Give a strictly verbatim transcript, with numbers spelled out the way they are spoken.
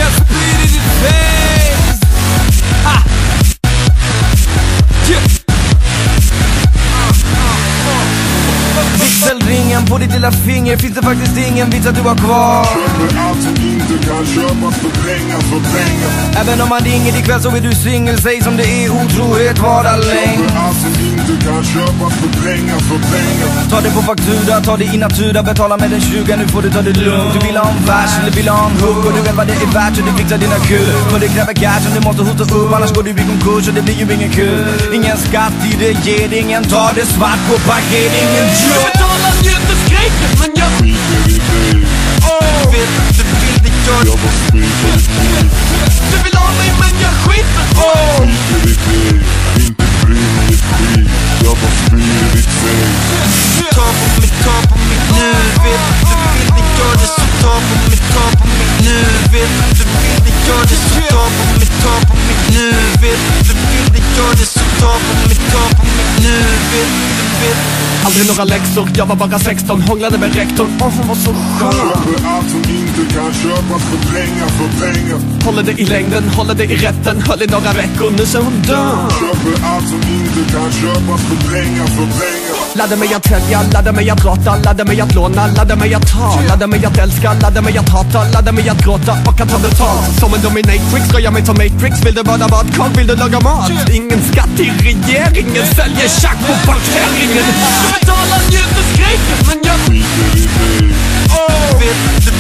jag spyr i ditt face. Ha! Vigselringen på ditt lilla finger, finns det faktiskt ingen vits att du har kvar. Köper allt som inte kan köpas för pengar, för pengar. Även om man ringer ikväll så är du singel, säg som det är, otrohet vara längd. Köper allt som inte kan köpas för pengar, för pengar. Ta det på faktura, ta det i natura, betala med en tjuga, nu får du ta det lugnt. Du vill ha en vers eller vill ha en hook, och du vet vad det är värt så du fixar dina kul. För det kräver cash och du måste hota upp, annars går du i konkurs och det blir ju ingen kul. Ingen skatt i det, ger det ingen, tar det svart på paket, ingen jobb. Jag betalar njutningsskriket, men jag Skiter i dig. Du vet att du vill det, jag Jag bara skiter i dig. Du vill ha mig, men jag skiter oh. Skiter i dig, inte bryr mig ett skit. Jag bara spyr i ditt face. Ta på mig, ta på mig nu. Vet att du vill det, gör det. Så ta på mig, ta på mig nu. Vet att du vill det, gör det. Så ta på mig, ta på mig nu. Vet att du vill det, gör det. Så ta på mig, ta på mig nu. Vet att du vet. Aldrig några läxor, jag var bara sexton, hånglade med rektorn, och hon var så skön. Köper allt som inte kan köpas för pengar, för pengar. Håller det i längden, håller det i rätten, höll i några veckor, nu så hon dör. Köper allt som inte kan köpas för pengar, för pengar. Laddar mig att tälja, laddar mig att gråta, laddar mig att låna, laddar mig att ta, laddar mig att älska, laddar mig att hata, laddar mig att gråta och att ta betalt. Som en dominatrix, ska jag mig som Matrix, vill du vara badkar, vill du laga mat? Ingen skatt i regeringen, säljer tjack på parkeringen. Jag betalar njutningsskriket, men jag Skiter i dig. oh. Vet att du